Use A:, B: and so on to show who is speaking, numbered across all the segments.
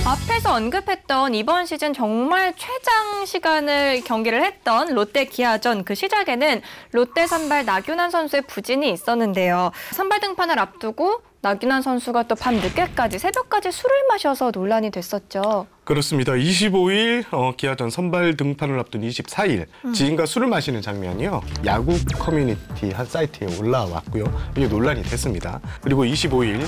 A: 앞에서 언급했던 이번 시즌 정말 최장 시간을 경기를 했던 롯데 기아전 그 시작에는 롯데 선발 나균환 선수의 부진이 있었는데요. 선발 등판을 앞두고 나균환 선수가 또 밤 늦게까지 새벽까지 술을 마셔서 논란이 됐었죠.
B: 그렇습니다. 25일 기아전 선발 등판을 앞둔 24일 지인과 술을 마시는 장면이요. 야구 커뮤니티 한 사이트에 올라왔고요. 이게 논란이 됐습니다. 그리고 25일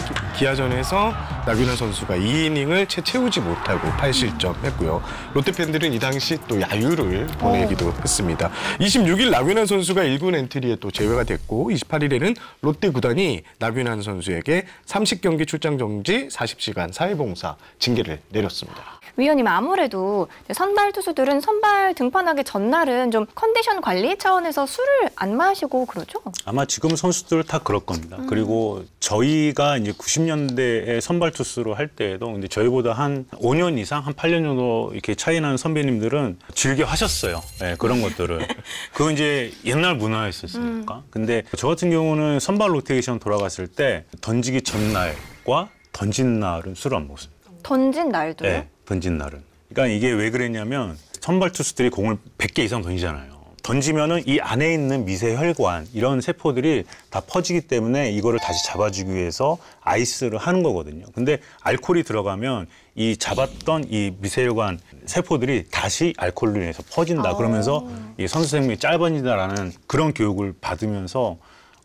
B: 기아전에서 나균환 선수가 2이닝을 채 채우지 못하고 8실점했고요. 롯데 팬들은 이 당시 또 야유를 보내기도 했습니다. 26일 나균환 선수가 1군 엔트리에 또 제외가 됐고 28일에는 롯데 구단이 나균환 선수에게 30경기 출장 정지 40시간 사회봉사 징계를 내렸습니다.
A: 위원님, 아무래도 선발 투수들은 선발 등판하기 전날은 좀 컨디션 관리 차원에서 술을 안 마시고 그러죠?
C: 아마 지금 선수들 다 그럴 겁니다. 그리고 저희가 이제 90년대에 선발 투수로 할 때에도 근데 저희보다 한 5년 이상, 한 8년 정도 이렇게 차이 나는 선배님들은 즐겨 하셨어요. 네, 그런 것들을. 그건 이제 옛날 문화였었으니까. 근데 저 같은 경우는 선발 로테이션 돌아갔을 때 던지기 전날과 던진 날은 술을 안 먹었습니다.
A: 던진 날도요?
C: 네, 던진 날은. 그러니까 이게 왜 그랬냐면 선발 투수들이 공을 100개 이상 던지잖아요. 던지면은 이 안에 있는 미세 혈관 이런 세포들이 다 퍼지기 때문에 이거를 다시 잡아주기 위해서 아이스를 하는 거거든요. 근데 알코올이 들어가면 이 잡았던 이 미세혈관 세포들이 다시 알코올로 인해서 퍼진다. 그러면서 이 선수 생명이 짧아진다라는 그런 교육을 받으면서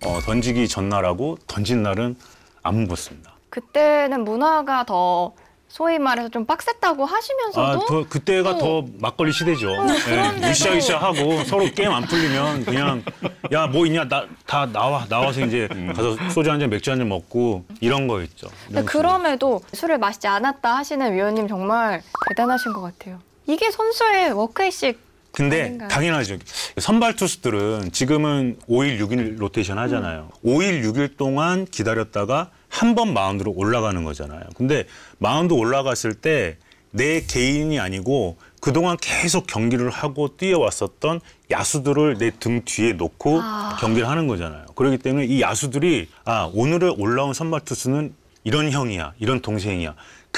C: 던지기 전날하고 던진 날은 안 먹었습니다.
A: 그때는 문화가 더 소위 말해서 좀 빡셌다고 하시면서도
C: 그때가 더 막걸리 시대죠. 네, 으쌰으쌰하고 서로 게임 안 풀리면 그냥 야 뭐 있냐 다 나와서 이제 가서 소주 한 잔 맥주 한 잔 먹고 이런 거였죠.
A: 그럼에도 술을 마시지 않았다 하시는 위원님 정말 대단하신 것 같아요. 이게 선수의 워크의식
C: 근데
A: 아닌가요?
C: 당연하죠. 선발 투수들은 지금은 5일, 6일 로테이션 하잖아요. 5일, 6일 동안 기다렸다가 한 번 마운드로 올라가는 거잖아요. 근데 마운드 올라갔을 때 내 개인이 아니고 그동안 계속 경기를 하고 뛰어왔었던 야수들을 내 등 뒤에 놓고 경기를 하는 거잖아요. 그렇기 때문에 이 야수들이 오늘의 올라온 선발 투수는 이런 형이야, 이런 동생이야.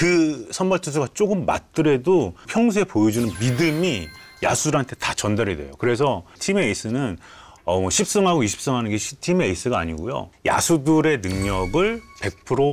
C: 그 선발 투수가 조금 맞더라도 평소에 보여주는 믿음이 야수들한테 다 전달이 돼요. 그래서 팀의 에이스는 10승하고 20승하는 게 팀의 에이스가 아니고요. 야수들의 능력을 100%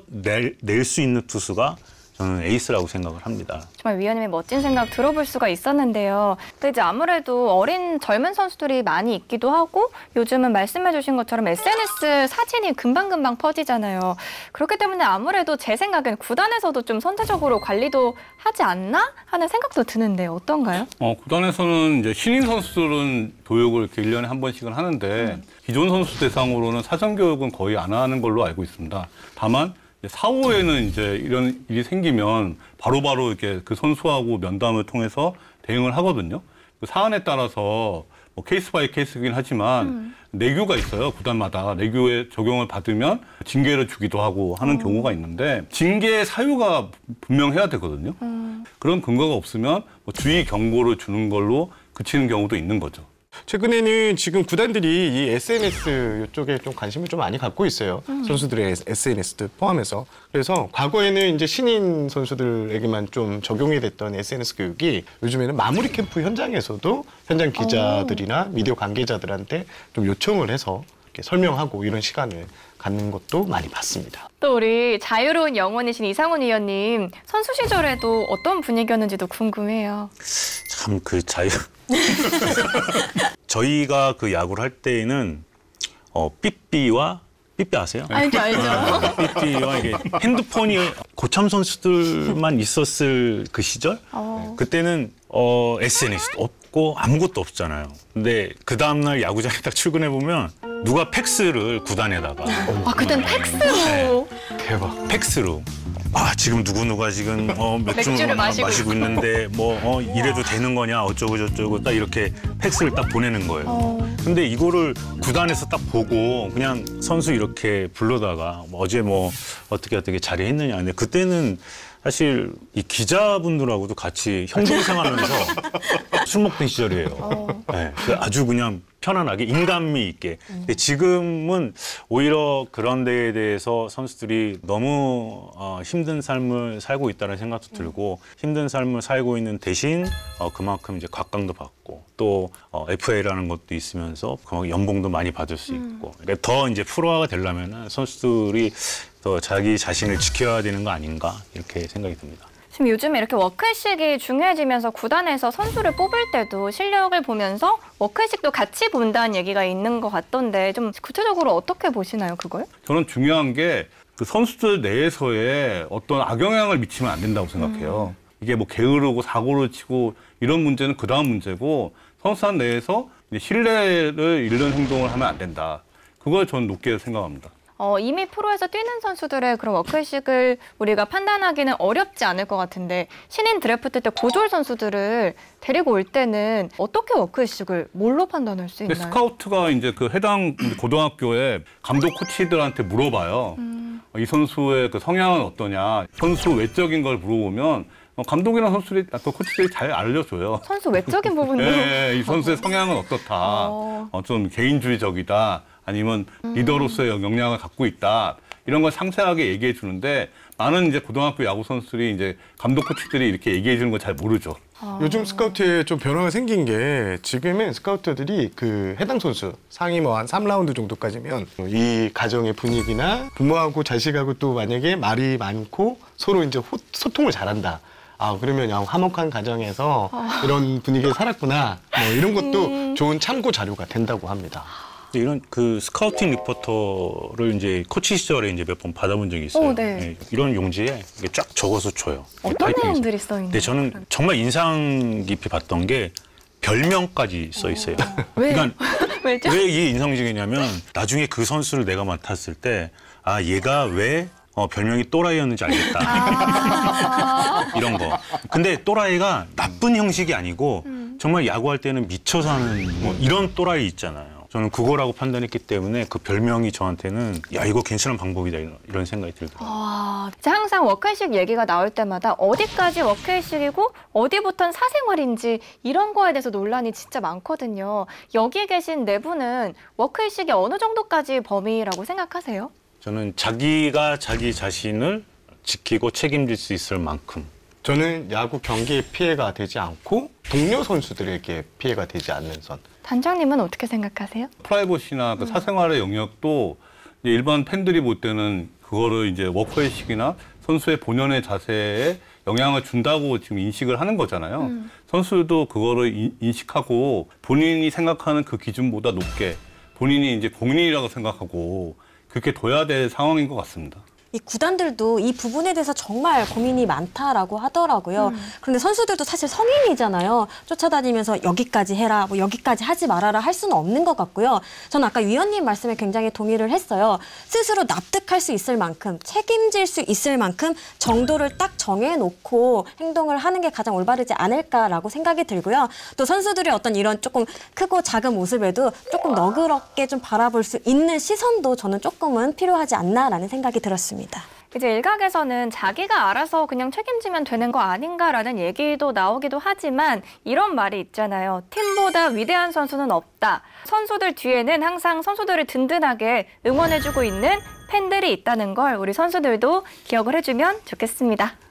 C: 끌어낼 수 있는 투수가 저는 에이스라고 생각을 합니다.
A: 정말 위원님의 멋진 생각 들어볼 수가 있었는데요. 근데 이제 아무래도 어린 젊은 선수들이 많이 있기도 하고 요즘은 말씀해 주신 것처럼 SNS 사진이 금방금방 퍼지잖아요. 그렇기 때문에 아무래도 제 생각엔 구단에서도 좀 선제적으로 관리도 하지 않나 하는 생각도 드는데 어떤가요?
D: 구단에서는 이제 신인 선수들은 교육을 이렇게 1년에 한 번씩은 하는데 기존 선수 대상으로는 사전 교육은 거의 안 하는 걸로 알고 있습니다. 다만 사후에는 이제 이런 일이 생기면 바로바로 이렇게 그 선수하고 면담을 통해서 대응을 하거든요. 그 사안에 따라서 뭐 케이스 바이 케이스이긴 하지만 내규가 있어요. 구단마다 내규에 적용을 받으면 징계를 주기도 하고 하는 경우가 있는데 징계의 사유가 분명해야 되거든요. 그런 근거가 없으면 뭐 주의 경고를 주는 걸로 그치는 경우도 있는 거죠.
B: 최근에는 지금 구단들이 이 SNS 이쪽에 좀 관심을 좀 많이 갖고 있어요. 선수들의 SNS도 포함해서. 그래서 과거에는 이제 신인 선수들에게만 좀 적용이 됐던 SNS 교육이 요즘에는 마무리 캠프 현장에서도 현장 기자들이나 미디어 관계자들한테 좀 요청을 해서 이렇게 설명하고 이런 시간을 갖는 것도 많이 봤습니다.
A: 또 우리 자유로운 영혼이신 이상훈 위원님 선수 시절에도 어떤 분위기였는지도 궁금해요.
C: 참 그 저희가 그 야구를 할 때에는 삐삐와 삐삐 아세요?
A: 알죠.
C: 삐삐와 이게 핸드폰이 고참 선수들만 있었을 그 시절? 그때는 SNS도 없고 아무것도 없잖아요. 근데 그 다음날 야구장에 딱 출근해 보면 누가 팩스를 구단에다가
A: 그땐 팩스로.
C: 네.
B: 대박.
C: 팩스로. 지금 누구누가 지금 맥주를 마시고 있는데 이래도 되는 거냐 어쩌고 저쩌고 딱 이렇게 팩스를 딱 보내는 거예요. 근데 이거를 구단에서 딱 보고 그냥 선수 이렇게 불러다가 어제 뭐 어떻게 잘했느냐. 근데 그때는 사실 이 기자분들하고도 같이 형동생하면서 술 먹던 시절이에요. 네, 아주 그냥 편안하게 인간미 있게. 근데 지금은 오히려 그런 데에 대해서 선수들이 너무 힘든 삶을 살고 있다는 생각도 들고 힘든 삶을 살고 있는 대신 그만큼 이제 각광도 받고 또 FA라는 것도 있으면서 그만큼 연봉도 많이 받을 수 있고 그러니까 더 이제 프로화가 되려면은 선수들이 더 자기 자신을 지켜야 되는 거 아닌가 이렇게 생각이 듭니다.
A: 지금 요즘에 이렇게 워크의식이 중요해지면서 구단에서 선수를 뽑을 때도 실력을 보면서 워크의식도 같이 본다는 얘기가 있는 것 같던데 좀 구체적으로 어떻게 보시나요, 그걸?
D: 저는 중요한 게 그 선수들 내에서의 어떤 악영향을 미치면 안 된다고 생각해요. 이게 뭐 게으르고 사고를 치고 이런 문제는 그다음 문제고 선수단 내에서 이제 신뢰를 잃는 행동을 하면 안 된다. 그걸 저는 높게 생각합니다.
A: 이미 프로에서 뛰는 선수들의 그런 워크의식을 우리가 판단하기는 어렵지 않을 것 같은데 신인 드래프트 때 고졸 선수들을 데리고 올 때는 어떻게 워크의식을 뭘로 판단할 수 있나요?
D: 스카우트가 이제 그 해당 고등학교에 감독 코치들한테 물어봐요. 이 선수의 그 성향은 어떠냐, 선수 외적인 걸 물어보면 감독이나 선수들이 또 코치들이 잘 알려줘요.
A: 선수 외적인 부분도?
D: 네, 이 선수의 성향은 어떻다, 좀 개인주의적이다. 아니면 리더로서의 역량을 갖고 있다. 이런 걸 상세하게 얘기해 주는데 많은 이제 고등학교 야구 선수들이 이제 감독 코치들이 이렇게 얘기해 주는 걸 잘 모르죠.
B: 요즘 스카우트에 좀 변화가 생긴 게 지금은 스카우터들이 그 해당 선수 상위 뭐 한 3라운드 정도까지면 이 가정의 분위기나 부모하고 자식하고 또 만약에 말이 많고 서로 이제 소통을 잘한다. 그러면 화목한 가정에서 이런 분위기에 살았구나. 뭐 이런 것도 좋은 참고 자료가 된다고 합니다.
C: 이런 그 스카우팅 리포터를 이제 코치 시절에 이제 몇 번 받아본 적이 있어요.
A: 네.
C: 네, 이런 용지에 이게 쫙 적어서 줘요.
A: 어떤
C: 타이핑해서.
A: 내용들이 써 있나요?
C: 근데 저는 정말 인상 깊이 봤던 게 별명까지 써 있어요.
A: 왜?
C: 그러니까
A: 왜죠?
C: 왜 이게 인상적이냐면 나중에 그 선수를 내가 맡았을 때 얘가 왜 별명이 또라이였는지 알겠다. 이런 거. 근데 또라이가 나쁜 형식이 아니고 정말 야구할 때는 미쳐 사는 뭐 이런 또라이 있잖아요. 저는 그거라고 판단했기 때문에 그 별명이 저한테는 야 이거 괜찮은 방법이다 이런 생각이 들더라고요.
A: 항상 워크의식 얘기가 나올 때마다 어디까지 워크의식이고 어디부터는 사생활인지 이런 거에 대해서 논란이 진짜 많거든요. 여기 계신 네 분은 워크의식이 어느 정도까지 범위라고 생각하세요?
C: 저는 자기가 자기 자신을 지키고 책임질 수 있을 만큼.
B: 저는 야구 경기에 피해가 되지 않고 동료 선수들에게 피해가 되지 않는 선.
A: 단장님은 어떻게 생각하세요?
D: 프라이버시나 그 사생활의 영역도 이제 일반 팬들이 볼 때는 그거를 이제 워크의식이나 선수의 본연의 자세에 영향을 준다고 지금 인식을 하는 거잖아요. 선수들도 그거를 인식하고 본인이 생각하는 그 기준보다 높게 본인이 이제 공인이라고 생각하고 그렇게 둬야 될 상황인 것 같습니다.
E: 이 구단들도 이 부분에 대해서 정말 고민이 많다라고 하더라고요. 그런데 선수들도 사실 성인이잖아요. 쫓아다니면서 여기까지 해라, 뭐 여기까지 하지 말아라 할 수는 없는 것 같고요. 저는 아까 위원님 말씀에 굉장히 동의를 했어요. 스스로 납득할 수 있을 만큼, 책임질 수 있을 만큼 정도를 딱 정해놓고 행동을 하는 게 가장 올바르지 않을까라고 생각이 들고요. 또 선수들이 어떤 이런 조금 크고 작은 모습에도 조금 너그럽게 좀 바라볼 수 있는 시선도 저는 조금은 필요하지 않나라는 생각이 들었습니다.
A: 이제 일각에서는 자기가 알아서 그냥 책임지면 되는 거 아닌가라는 얘기도 나오기도 하지만 이런 말이 있잖아요. 팀보다 위대한 선수는 없다. 선수들 뒤에는 항상 선수들을 든든하게 응원해주고 있는 팬들이 있다는 걸 우리 선수들도 기억을 해주면 좋겠습니다.